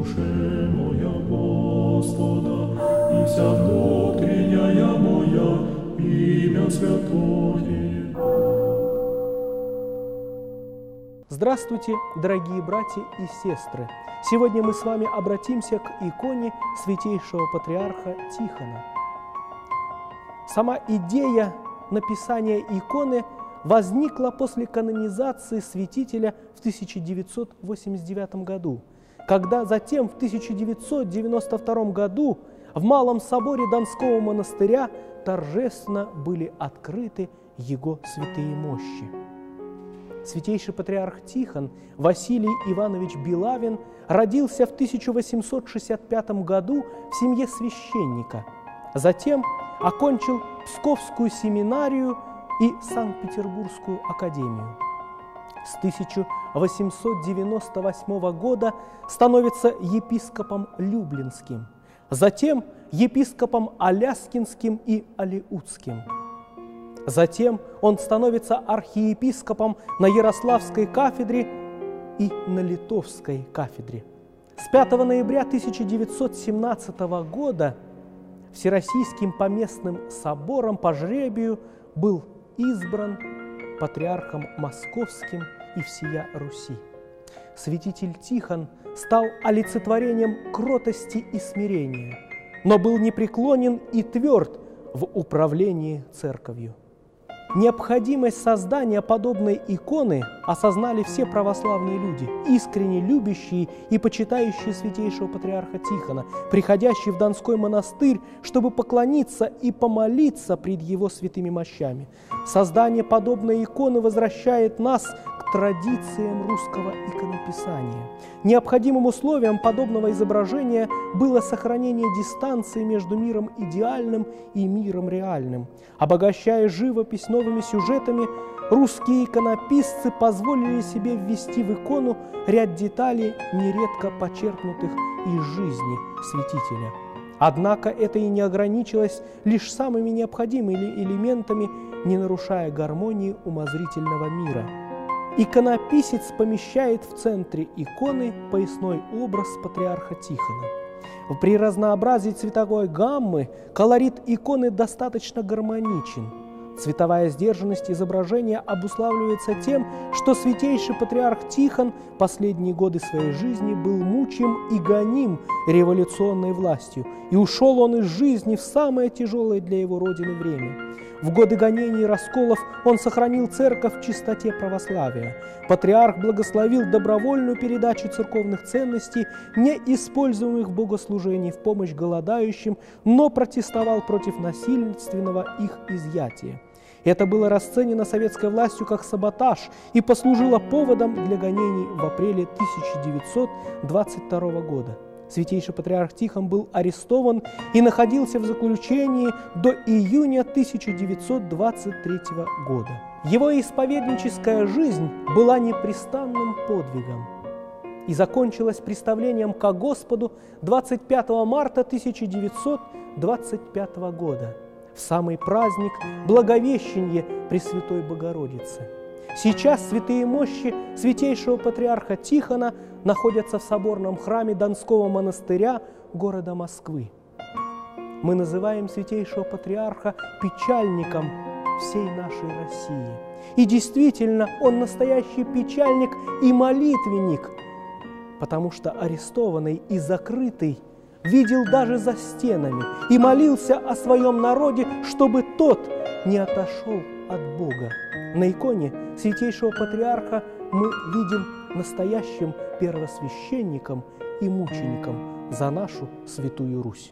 душе моя Господа, и вся внутренняя моя имя святое. Здравствуйте, дорогие братья и сестры! Сегодня мы с вами обратимся к иконе святейшего патриарха Тихона. Сама идея написания иконы возникла после канонизации святителя в 1989 году, когда затем в 1992 году в Малом соборе Донского монастыря торжественно были открыты его святые мощи. Святейший патриарх Тихон Василий Иванович Билавин родился в 1865 году в семье священника. Затем окончил Псковскую семинарию и Санкт-Петербургскую академию. С 1898 года становится епископом Люблинским, затем епископом Аляскинским и Алеутским. Затем он становится архиепископом на Ярославской кафедре и на Литовской кафедре. С 5 ноября 1917 года Всероссийским поместным собором по жребию был избран патриархом Московским и всея Руси. Святитель Тихон стал олицетворением кротости и смирения, но был непреклонен и тверд в управлении церковью. Необходимость создания подобной иконы осознали все православные люди, искренне любящие и почитающие святейшего патриарха Тихона, приходящие в Донской монастырь, чтобы поклониться и помолиться пред его святыми мощами. Создание подобной иконы возвращает нас к традициям русского иконописания. Необходимым условием подобного изображения было сохранение дистанции между миром идеальным и миром реальным. Обогащая живопись новыми сюжетами, русские иконописцы позволили себе ввести в икону ряд деталей, нередко почерпнутых из жизни святителя. Однако это и не ограничилось лишь самыми необходимыми элементами, не нарушая гармонии умозрительного мира. Иконописец помещает в центре иконы поясной образ патриарха Тихона. При разнообразии цветовой гаммы колорит иконы достаточно гармоничен. Цветовая сдержанность изображения обуславливается тем, что святейший патриарх Тихон последние годы своей жизни был мучим и гоним революционной властью, и ушел он из жизни в самое тяжелое для его родины время. В годы гонений и расколов он сохранил церковь в чистоте православия. Патриарх благословил добровольную передачу церковных ценностей, не используемых в богослужении, в помощь голодающим, но протестовал против насильственного их изъятия. Это было расценено советской властью как саботаж и послужило поводом для гонений в апреле 1922 года. Святейший патриарх Тихон был арестован и находился в заключении до июня 1923 года. Его исповедническая жизнь была непрестанным подвигом и закончилась представлением ко Господу 25 марта 1925 года, в самый праздник Благовещения Пресвятой Богородицы. Сейчас святые мощи святейшего патриарха Тихона находятся в соборном храме Донского монастыря города Москвы. Мы называем святейшего патриарха печальником всей нашей России. И действительно, он настоящий печальник и молитвенник, потому что арестованный и закрытый видел даже за стенами и молился о своем народе, чтобы тот не отошел от Бога. На иконе святейшего патриарха мы видим настоящим первосвященником и мучеником за нашу Святую Русь.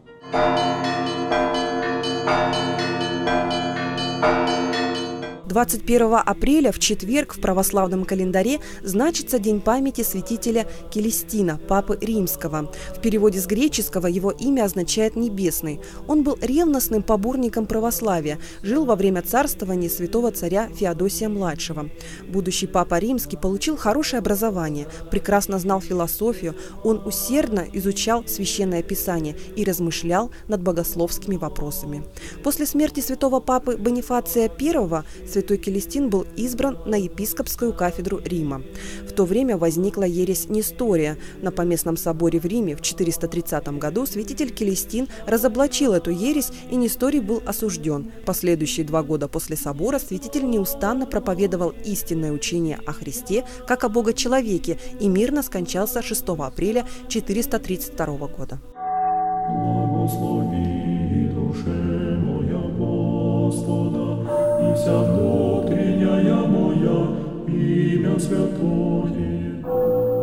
21 апреля в четверг в православном календаре значится День памяти святителя Келестина, папы Римского. В переводе с греческого его имя означает «небесный». Он был ревностным поборником православия, жил во время царствования святого царя Феодосия-младшего. Будущий папа Римский получил хорошее образование, прекрасно знал философию, он усердно изучал Священное Писание и размышлял над богословскими вопросами. После смерти святого папы Бонифация I святой святой Келестин был избран на епископскую кафедру Рима. В то время возникла ересь Нестория. На Поместном соборе в Риме в 430 году святитель Келестин разоблачил эту ересь, и Несторий был осужден. Последующие 2 года после собора святитель неустанно проповедовал истинное учение о Христе как о Бога-человеке и мирно скончался 6 апреля 432 года. Благослови, душе моя, Господа, и вся внутренняя моя имя святое.